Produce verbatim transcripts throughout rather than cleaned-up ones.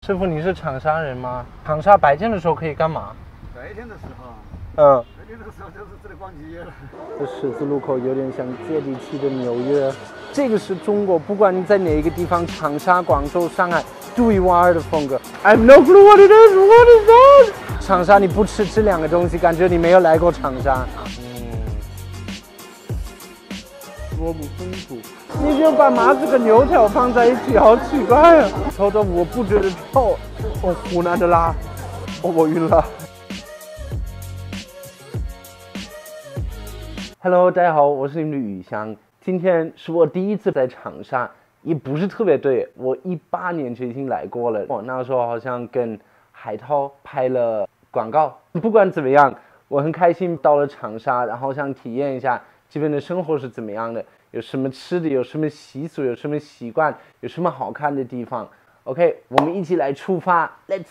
师傅，你是长沙人吗？长沙白天的时候可以干嘛？ 白天的时候， 嗯， 白天的时候就是这里逛街了。 这十字路口有点像接地气的纽约。这个是中国，不管你在哪一个地方，长沙、广州、上海，独一无二的风格。I have no clue what it is. What is that? 长沙，你不吃这两个东西，感觉你没有来过长沙。嗯，说不清楚。你就把麻子跟油条放在一起，好奇怪啊！臭豆腐我不觉得臭，哦，湖南的辣，哦，我晕了。Hello， 大家好，我是你们的雨翔。今天是我第一次在长沙，也不是特别对，我一八年就已经来过了。我那时候好像跟海涛拍了广告。不管怎么样，我很开心到了长沙，然后想体验一下这边的生活是怎么样的，有什么吃的，有什么习俗，有什么习惯，有什么好看的地方。OK， 我们一起来出发 ，Let's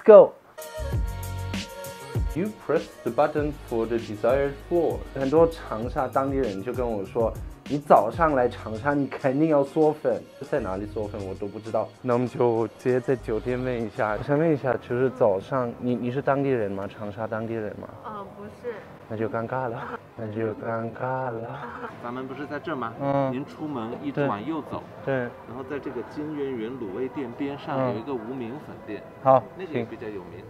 go。You press the button for the desired floor。很多长沙当地人就跟我说，你早上来长沙，你肯定要嗦粉，在哪里嗦粉我都不知道。那我们就直接在酒店问一下。我想问一下，就是早上，你你是当地人吗？长沙当地人吗？ 哦，不是。 那就尴尬了，那就尴尬了。 咱们不是在这吗？ 嗯。 您出门一直往右走。 对。 然后在这个金渊源卤味店边上有一个无名粉店。 好， 那个也比较有名。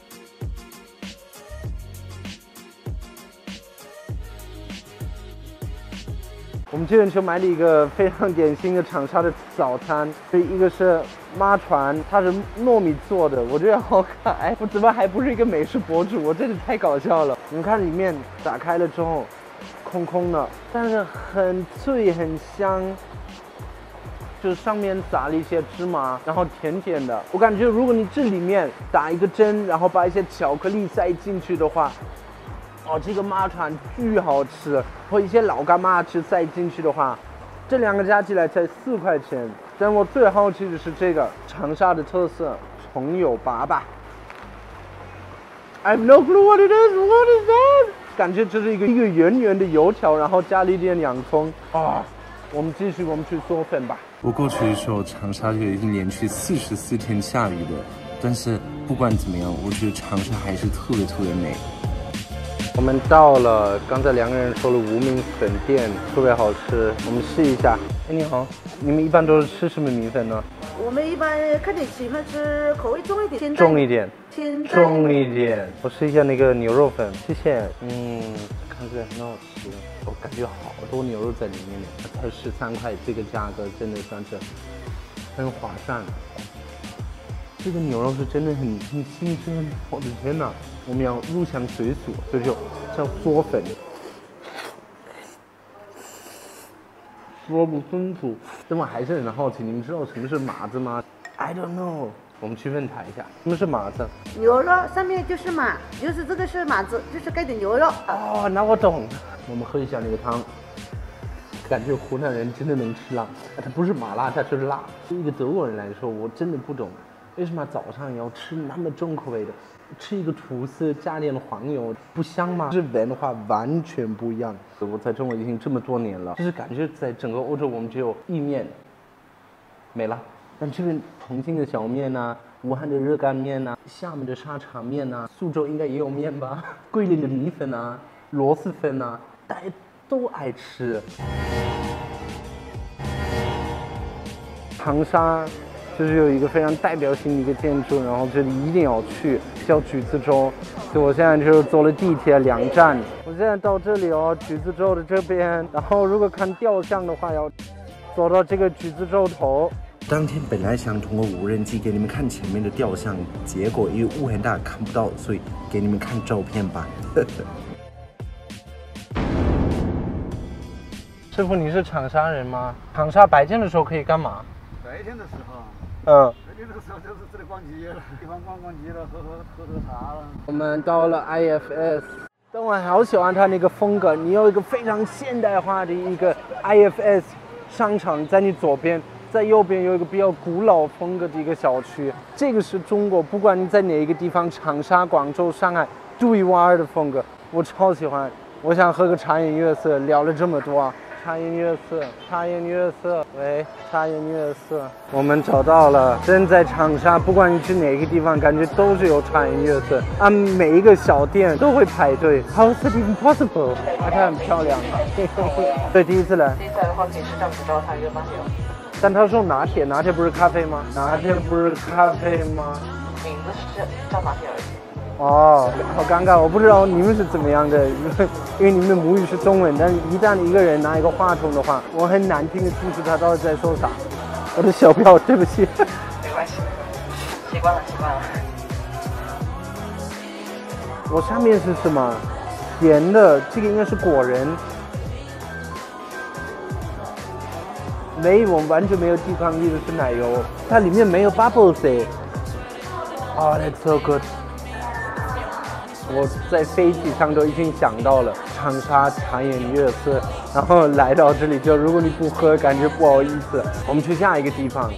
我们这边就买了一个非常典型的长沙的早餐，一个是妈船，它是糯米做的，我觉得好可爱。我怎么还不是一个美食博主？我真的太搞笑了。你们看里面打开了之后，空空的，但是很脆很香，就是上面撒了一些芝麻，然后甜甜的。我感觉如果你这里面打一个针，然后把一些巧克力塞进去的话，哦，这个妈船巨好吃，和一些老干妈吃塞进去的话，这两个加起来才四块钱。但我最好奇的是这个长沙的特色葱油粑粑。I have no clue what it is. What is that? 感觉这是一个一个圆圆的油条，然后加了一点洋葱啊。我们继续，我们去嗦粉吧。我过去的时候，长沙就已经连续四十四天下雨了，但是不管怎么样，我觉得长沙还是特别特别美。我们到了，刚才两个人说了无名粉店，特别好吃，我们试一下。哎，你好，你们一般都是吃什么米粉呢？ 我们一般看你喜欢吃口味重一点， 重一点，重一点。我试一下那个牛肉粉，谢谢。嗯，看起来很好吃，我感觉好多牛肉在里面呢，才十三块，这个价格真的算是很划算。这个牛肉是真的很很新鲜，我的天哪！我们要入乡随俗，所以就叫嗦粉，说不清楚。但我还是很好奇，你们知道什么是麻子吗 ？I don't know。我们去问他一下，什么是麻子？ 牛肉上面就是麻，就是这个是麻子，就是盖的牛肉。 哦，那我懂了。我们喝一下那个汤，感觉湖南人真的能吃辣，它不是麻辣，它是辣。对一个德国人来说，我真的不懂。为什么早上要吃那么重口味的？吃一个吐司加点黄油，不香吗？是文化完全不一样。我在中国已经这么多年了，就是感觉在整个欧洲，我们只有意面没了。但这边重庆的小面呐、啊，武汉的热干面呐、啊，厦门的沙茶面呐、啊，苏州应该也有面吧？桂林的米粉啊，螺蛳粉啊，大家都爱吃。长沙。就是有一个非常代表性的一个建筑，然后这里一定要去，叫橘子洲。所以我现在就是坐了地铁两站，我现在到这里哦，橘子洲的这边。然后如果看雕像的话，要走到这个橘子洲头。当天本来想通过无人机给你们看前面的雕像，结果因为雾很大看不到，所以给你们看照片吧。师傅，你是长沙人吗？长沙白天的时候可以干嘛？ 白天的时候。 嗯， 白天的时候就是这里逛街了，地方逛逛街了，喝喝喝喝茶了。 我们到了 I F S， 但我好喜欢它那个风格。你有一个非常现代化的一个 I F S 商场，在你左边，在右边有一个比较古老风格的一个小区。这个是中国，不管你在哪一个地方，长沙、广州、上海，独一无二的风格，我超喜欢。我想喝个茶颜悦色，聊了这么多， 茶颜悦色，茶颜悦色，喂，茶颜悦色，我们找到了。真在长沙，不管你去哪个地方，感觉都是有茶颜悦色，啊，每一个小店都会排队。How is it even possible？ 它很漂亮。对，第一次来。 第一次来的话，可以是这样子招它一个八九。 但他说拿铁，拿铁不是咖啡吗？拿铁不是咖啡吗？ 名字是叫拿铁而已。 哦，好尴尬，我不知道你们是怎么样的，因为因为你们的母语是中文，但是一旦一个人拿一个话筒的话，我很难听得清楚他到底在说啥。我的小票，对不起。 没关系，习惯了，习惯了。 我上面是什么？甜的，这个应该是果仁。没有，完全没有抵抗力的是奶油，它里面没有 bubbles。哦、oh, ，that's so good。我在飞机上都已经想到了长沙茶颜悦色，然后来到这里就如果你不喝，感觉不好意思。我们去下一个地方。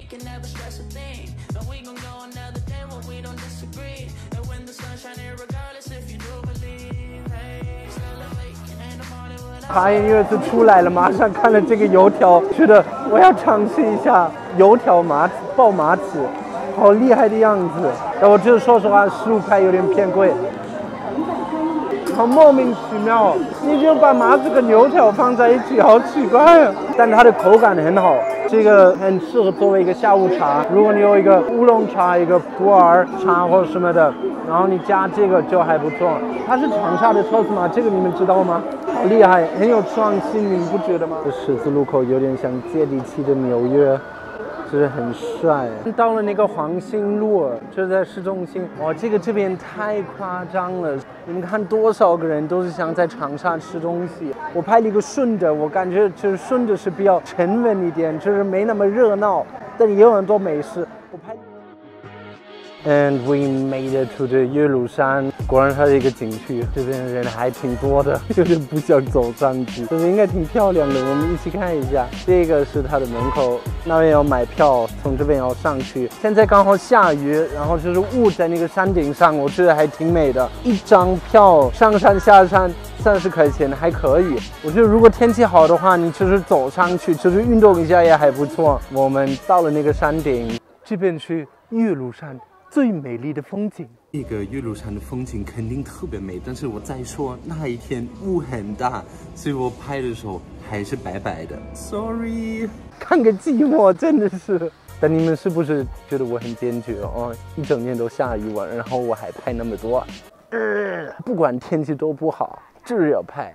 茶颜悦色出来了，马上看了这个油条，觉得我要尝试一下油条马齿爆马齿，好厉害的样子。但我就是说实话，十五块有点偏贵，好莫名其妙。你就把马齿跟油条放在一起，好奇怪啊！但它的口感很好，这个很适合作为一个下午茶。如果你有一个乌龙茶、一个普洱茶或什么的，然后你加这个就还不错。它是长沙的特色吗？这个你们知道吗？好厉害，很有创新，你们不觉得吗？这十字路口有点像接地气的纽约，就是很帅。到了那个黄兴路，就在市中心。哇，这个这边太夸张了！你们看多少个人都是想在长沙吃东西。我拍了一个顺德，我感觉就是顺德是比较沉稳一点，就是没那么热闹，但也有很多美食。我拍。And we made it to the 岳麓山，果然它是一个景区，这边人还挺多的，有点不想走上去。这边应该挺漂亮的，我们一起看一下。这个是它的门口，那边要买票，从这边要上去。现在刚好下雨，然后就是雾在那个山顶上，我觉得还挺美的。一张票上山下山三十块钱还可以，我觉得如果天气好的话，你就是走上去，就是运动一下也还不错。我们到了那个山顶，这边是岳麓山。最美丽的风景，这个岳麓山的风景肯定特别美，但是我再说那一天雾很大，所以我拍的时候还是白白的 ，sorry， 看个寂寞真的是。但你们是不是觉得我很坚决哦？一整天都下雨了，然后我还拍那么多，呃，不管天气多不好，就是要拍。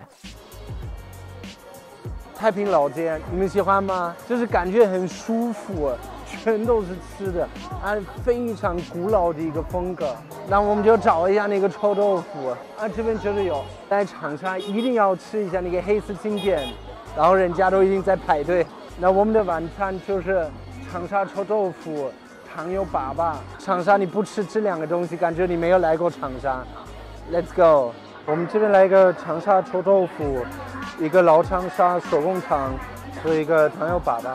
太平老街，你们喜欢吗？就是感觉很舒服。全都是吃的，啊，非常古老的一个风格。那我们就找一下那个臭豆腐啊，这边就是有。在长沙一定要吃一下那个黑丝经典，然后人家都已经在排队。那我们的晚餐就是长沙臭豆腐、糖油粑粑。长沙你不吃这两个东西，感觉你没有来过长沙。Let's go， 我们这边来一个长沙臭豆腐，一个老长沙手工肠和一个糖油粑粑。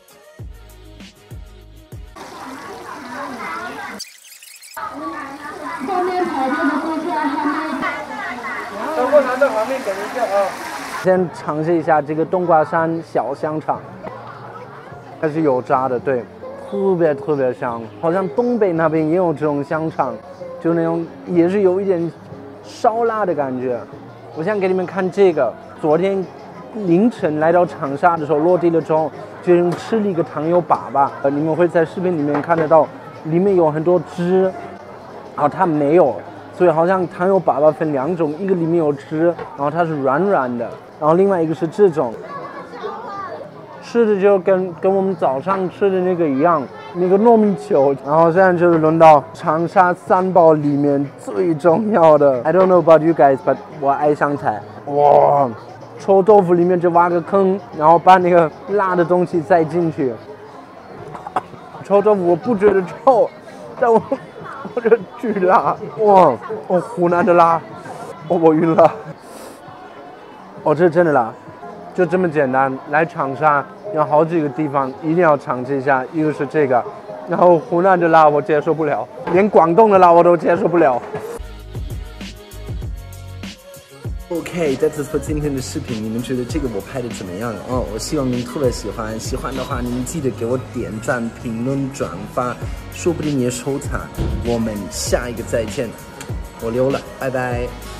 后面排队的顾客还没等会拿到旁边等一下啊。先尝试一下这个冬瓜山小香肠，它是油炸的，对，特别特别香，好像东北那边也有这种香肠，就那种也是有一点烧辣的感觉。我想给你们看这个，昨天凌晨来到长沙的时候，落地了之后，就吃了一个糖油粑粑，呃，你们会在视频里面看得到，里面有很多汁，然后它没有，所以好像糖油粑粑分两种，一个里面有汁，然后它是软软的，然后另外一个是这种，吃的就跟跟我们早上吃的那个一样，那个糯米球。然后现在就是轮到长沙三宝里面最重要的 ，I don't know about you guys, but 我爱香菜，哇！臭豆腐里面就挖个坑，然后把那个辣的东西塞进去。臭豆腐我不觉得臭，但我我觉得巨辣，哇！哦，湖南的辣，哦，我晕了。哦，这真的辣，就这么简单。来长沙有好几个地方一定要尝试一下，一个是这个，然后湖南的辣我接受不了，连广东的辣我都接受不了。 OK，that's、okay, for 今天的视频，你们觉得这个我拍的怎么样？哦，我希望您特别喜欢，喜欢的话，你们记得给我点赞、评论、转发，说不定也收藏。我们下一个再见，我溜了，拜拜。